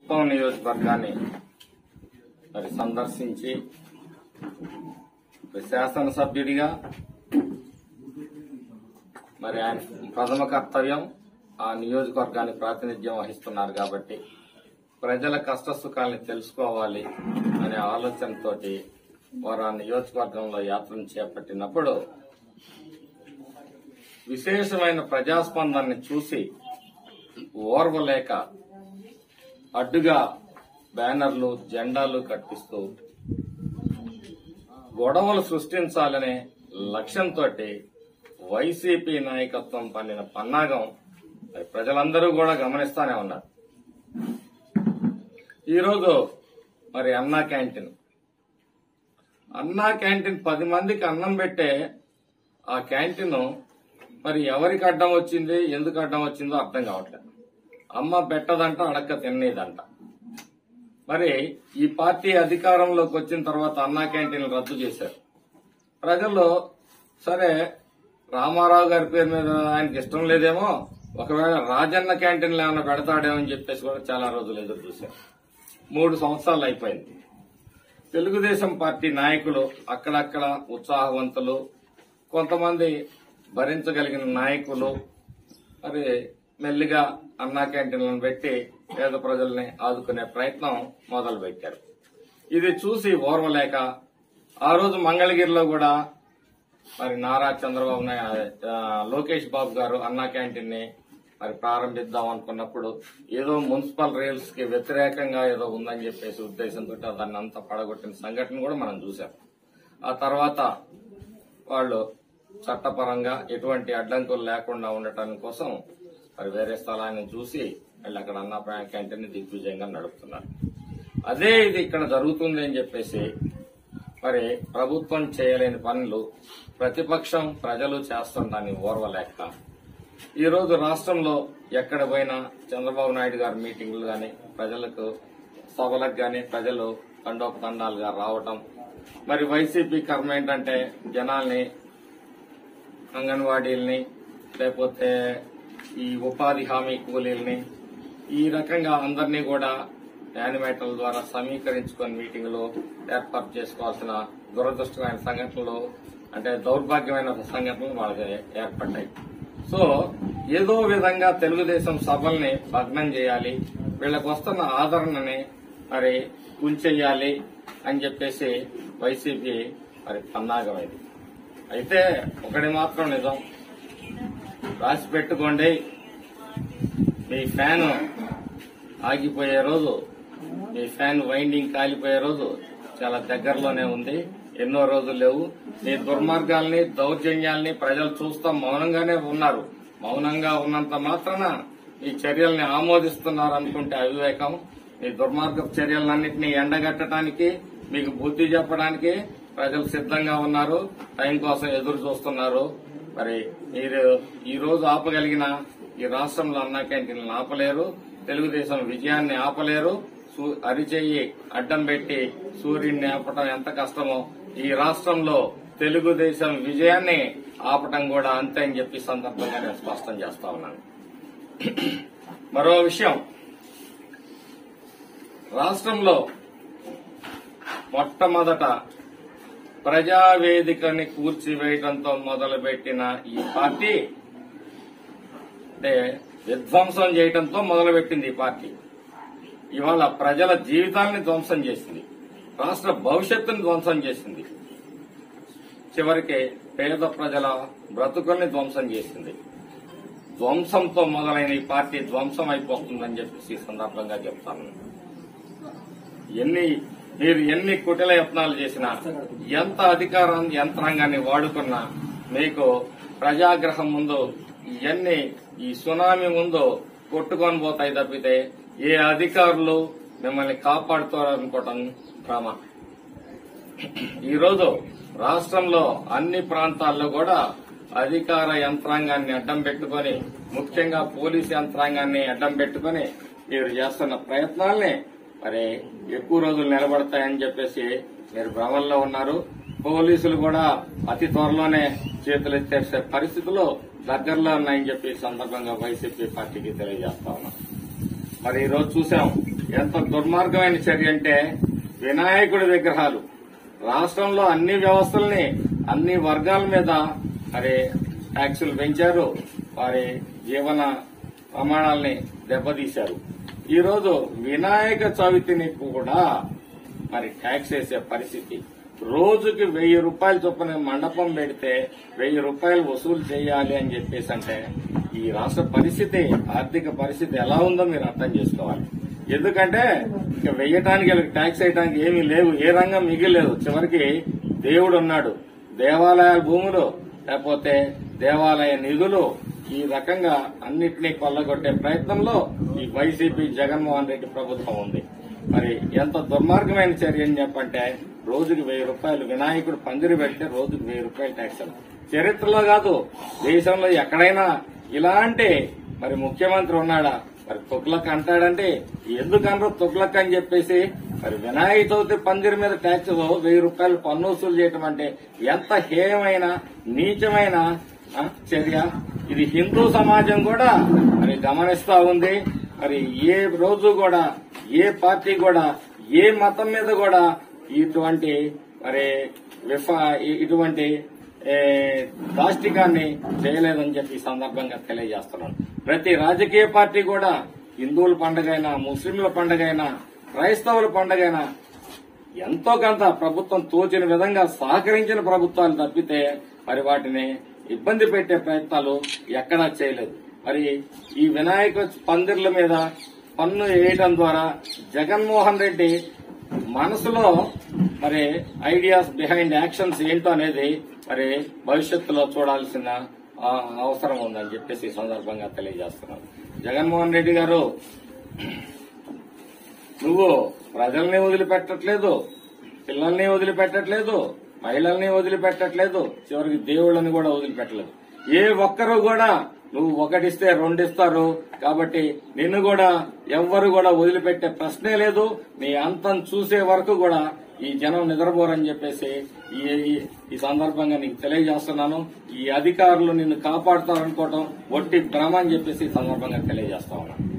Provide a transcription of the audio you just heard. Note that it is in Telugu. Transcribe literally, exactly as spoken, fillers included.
మొత్తం నియోజకవర్గాన్ని మరి సందర్శించి శాసనసభ్యుడిగా మరి ఆయన ప్రథమ కర్తవ్యం ఆ నియోజకవర్గానికి ప్రాతినిధ్యం వహిస్తున్నారు కాబట్టి ప్రజల కష్ట సుఖాలను తెలుసుకోవాలి అనే ఆలోచనతోటి వారు ఆ నియోజకవర్గంలో యాత్రను చేపట్టినప్పుడు విశేషమైన ప్రజాస్పందనని చూసి ఓర్వలేక అడ్డుగా బ్యానర్లు జెండాలు కట్టిస్తూ గొడవలు సృష్టించాలనే లక్ష్యంతో వైసీపీ నాయకత్వం పన్నిన పన్నాగం ప్రజలందరూ కూడా గమనిస్తానే ఉన్నారు. ఈరోజు మరి అన్నా క్యాంటీన్ అన్నా క్యాంటీన్ పది మందికి అన్నం పెట్టే ఆ క్యాంటీన్ మరి ఎవరికి అడ్డం వచ్చింది, ఎందుకు అడ్డం వచ్చిందో అర్థం కావట్లేదు. అమ్మ పెట్టదంట, అడక్క తినేదంట. మరి ఈ పార్టీ అధికారంలోకి వచ్చిన తర్వాత అన్నా క్యాంటీన్లు రద్దు చేశారు. ప్రజల్లో సరే రామారావు గారి పేరు మీద ఆయనకి ఇష్టం లేదేమో, ఒకవేళ రాజన్న క్యాంటీన్లు ఏమైనా పెడతాడేమో అని చెప్పేసి కూడా చాలా రోజులు ఎదురు చూశారు. మూడు సంవత్సరాలు అయిపోయింది. తెలుగుదేశం పార్టీ నాయకులు అక్కడక్కడ ఉత్సాహవంతులు, కొంతమంది భరించగలిగిన నాయకులు మరి మెల్లిగా అన్నా క్యాంటీన్లను పెట్టి పేద ప్రజల్ని ఆదుకునే ప్రయత్నం మొదలు పెట్టారు. ఇది చూసి ఓర్వలేక ఆ రోజు మంగళగిరిలో కూడా మరి నారా చంద్రబాబు నాయుడు లోకేష్ బాబు గారు అన్నా క్యాంటీన్ ని మరి ప్రారంభిద్దాం అనుకున్నప్పుడు ఏదో మున్సిపల్ రూల్స్ కి వ్యతిరేకంగా ఏదో ఉందని చెప్పేసి ఉద్దేశంతో దాన్ని అంతా పడగొట్టిన సంఘటన కూడా మనం చూసాం. ఆ తర్వాత వాళ్ళు చట్టపరంగా ఎటువంటి అడ్డంకులు లేకుండా ఉండటానికి కోసం మరి వేరే స్థలాన్ని చూసి మళ్ళీ అక్కడ అన్నా క్యాంటీన్ ని దిగ్విజయంగా నడుపుతున్నారు. అదే ఇది ఇక్కడ జరుగుతుంది అని చెప్పేసి మరి ప్రభుత్వం చేయలేని పనులు ప్రతిపక్షం ప్రజలు చేస్తుంటాన్ని ఓర్వలేక ఈ రోజు రాష్ట్రంలో ఎక్కడ పోయినా చంద్రబాబు నాయుడు గారి మీటింగులు గాని ప్రజలకు సభలకు గాని ప్రజలు తండోపతండాలుగా రావటం, మరి వైసీపీ కర్మ ఏంటంటే జనాల్ని అంగన్వాడీల్ని లేకపోతే ఈ ఉపాధి హామీ కూలీల్ని ఈ రకంగా అందరినీ కూడా యానిమేటర్ల ద్వారా సమీకరించుకొని మీటింగులు ఏర్పాటు చేసుకోవాల్సిన దురదృష్టమైన సంఘటనలు అంటే దౌర్భాగ్యమైన సంఘటనలు వాళ్ళకి ఏర్పడ్డాయి. సో ఏదో విధంగా తెలుగుదేశం సభల్ని భగ్నం చేయాలి, వీళ్ళకి వస్తున్న ఆదరణని మరి కుంచెయ్యాలి అని చెప్పేసి వైసీపీ మరి పన్నాగమైంది. అయితే ఒకటి మాత్రం నిజం, రాసి పెట్టుకోండి, మీ ఫ్యాన్ ఆగిపోయే రోజు, మీ ఫ్యాన్ వైండింగ్ కాలిపోయే రోజు చాలా దగ్గరలోనే ఉంది. ఎన్నో రోజులు లేవు. మీ దుర్మార్గాల్ని దౌర్జన్యాల్ని ప్రజలు చూస్తా మౌనంగానే ఉన్నారు. మౌనంగా ఉన్నంత మాత్రాన ఈ చర్యల్ని ఆమోదిస్తున్నారు అనుకుంటే అవివేకం. మీ దుర్మార్గ చర్యలన్నింటినీ ఎండగట్టడానికి, మీకు బుద్ధి చెప్పడానికి ప్రజలు సిద్ధంగా ఉన్నారు, టైం కోసం ఎదురు చూస్తున్నారు. మరి మీరు ఈ రోజు ఆపగలిగిన ఈ రాష్ట్రంలో అన్నా క్యాంటీన్లను ఆపలేరు, తెలుగుదేశం విజయాన్ని ఆపలేరు. అరిచెయ్యి అడ్డం పెట్టి సూర్యుడిని ఆపటం ఎంత కష్టమో ఈ రాష్ట్రంలో తెలుగుదేశం విజయాన్ని ఆపటం కూడా అంతే అని చెప్పి సందర్భంగా నేను స్పష్టం చేస్తా ఉన్నాను. మరో విషయం, రాష్ట్రంలో మొట్టమొదట ప్రజావేదికని కూర్చివేయడంతో మొదలుపెట్టిన ఈ పార్టీ అంటే విధ్వంసం చేయడంతో మొదలుపెట్టింది ఈ పార్టీ. ఇవాళ ప్రజల జీవితాలని ధ్వంసం చేసింది, రాష్ట్ర భవిష్యత్తుని ధ్వంసం చేసింది, చివరికి పేద ప్రజల బ్రతుకుల్ని ధ్వంసం చేసింది. ధ్వంసంతో మొదలైన ఈ పార్టీ ధ్వంసం అయిపోతుందని చెప్పేసి ఈ సందర్భంగా చెప్తాను. ఎన్ని మీరు ఎన్ని కుటిల యత్నాలు చేసినా, ఎంత అధికార యంత్రాంగాన్ని వాడుకున్నా మీకు ప్రజాగ్రహం ముందు ఇవన్నీ ఈ సునామీ ముందు కొట్టుకొని పోతాయి తప్పితే ఏ అధికారులు మిమ్మల్ని కాపాడుతారనుకోవటం భ్రమ. ఈరోజు రాష్ట్రంలో అన్ని ప్రాంతాల్లో కూడా అధికార యంత్రాంగాన్ని అడ్డం పెట్టుకుని, ముఖ్యంగా పోలీసు యంత్రాంగాన్ని అడ్డం పెట్టుకుని మీరు చేస్తున్న ప్రయత్నాల్ని మరి ఎక్కువ రోజులు నిలబడతాయని చెప్పేసి మీరు భ్రమల్లో ఉన్నారు. పోలీసులు కూడా అతి త్వరలోనే చేతులు ఎత్తేసే పరిస్థితులు దగ్గరలో ఉన్నాయని చెప్పి సందర్భంగా వైసీపీ పార్టీకి తెలియజేస్తా ఉన్నారు. మరి ఈ రోజు చూసాం ఎంత దుర్మార్గమైన చర్య అంటే వినాయకుడి విగ్రహాలు రాష్ట్రంలో అన్ని వ్యవస్థల్ని అన్ని వర్గాల మీద మరి ట్యాక్సులు పెంచారు, వారి జీవన ప్రమాణాలని దెబ్బతీశారు. ఈ రోజు వినాయక చవితిని కూడా మరి ట్యాక్స్ వేసే పరిస్థితి. రోజుకి వెయ్యి రూపాయల చొప్పున మండపం పెడితే వెయ్యి రూపాయలు వసూలు చేయాలి అని చెప్పేసి అంటే ఈ రాష్ట్ర పరిస్థితి, ఆర్థిక పరిస్థితి ఎలా ఉందో మీరు అర్థం చేసుకోవాలి. ఎందుకంటే ఇక వెయ్యటానికి వీళ్ళకి ట్యాక్స్ వేయడానికి ఏమీ లేవు, ఏ రంగం మిగిలేదు. చివరికి దేవుడు ఉన్నాడు, దేవాలయాల భూములు లేకపోతే దేవాలయ నిధులు, ఈ రకంగా అన్నిటినీ కొల్లగొట్టే ప్రయత్నంలో ఈ వైసీపీ జగన్మోహన్ రెడ్డి ప్రభుత్వం ఉంది. మరి ఎంత దుర్మార్గమైన చర్య అని చెప్పంటే రోజుకి వెయ్యి రూపాయలు వినాయకుడు పందిరి పెడితే రోజుకి వెయ్యి రూపాయలు ట్యాక్స్. చరిత్రలో కాదు, దేశంలో ఎక్కడైనా ఇలాంటి మరి ముఖ్యమంత్రి ఉన్నాడా? మరి తుగ్లక్ అంటాడంటే ఎందుకు అనరు తుగ్లక్ అని చెప్పేసి మరి వినాయక చవితి పందిరి మీద ట్యాక్స్ వెయ్యి రూపాయలు పన్ను వసూలు చేయటం అంటే ఎంత హేయమైన నీచమైన చర్య. ఇది హిందూ సమాజం కూడా మరి గమనిస్తా ఉంది. మరి ఏ రోజు కూడా ఏ పార్టీ కూడా ఏ మతం మీద కూడా ఇటువంటి మరి విఫ ఇటువంటి దాష్టికాన్ని చేయలేదని చెప్పి ఈ సందర్భంగా తెలియజేస్తున్నాను. ప్రతి రాజకీయ పార్టీ కూడా హిందువుల పండుగైనా, ముస్లింల పండుగైనా, క్రైస్తవుల పండుగైనా ఎంతో కొంత ప్రభుత్వం తోచిన విధంగా సహకరించిన ప్రభుత్వాలు తప్పితే మరి వాటిని ఇబ్బంది పెట్టే ప్రయత్నాలు ఎక్కడా చేయలేదు. మరి ఈ వినాయక పందిర్ల మీద పన్ను వేయడం ద్వారా జగన్మోహన్ రెడ్డి మనసులో మరి ఐడియాస్ బిహైండ్ యాక్షన్స్ ఏంటో అనేది మరి భవిష్యత్తులో చూడాల్సిన అవసరం ఉందని చెప్పేసి ఈ సందర్భంగా తెలియజేస్తున్నాను. జగన్మోహన్ రెడ్డి గారు, నువ్వు ప్రజల్ని వదిలిపెట్టట్లేదు, పిల్లల్ని వదిలిపెట్టట్లేదు, మహిళల్ని వదిలిపెట్టట్లేదు, చివరికి దేవుళ్ళని కూడా వదిలిపెట్టలేదు. ఏ ఒక్కరు కూడా నువ్వు ఒకటిస్తే రెండిస్తారు కాబట్టి నిన్ను కూడా ఎవ్వరు కూడా వదిలిపెట్టే ప్రశ్నే లేదు. నీ అంతం చూసే వరకు కూడా ఈ జనం నిద్రపోరని చెప్పేసి ఈ సందర్భంగా నీకు తెలియజేస్తున్నాను. ఈ అధికారులు నిన్ను కాపాడుతారనుకోవటం ఒట్టి భ్రమ అని చెప్పేసి ఈ సందర్భంగా తెలియజేస్తా ఉన్నాను.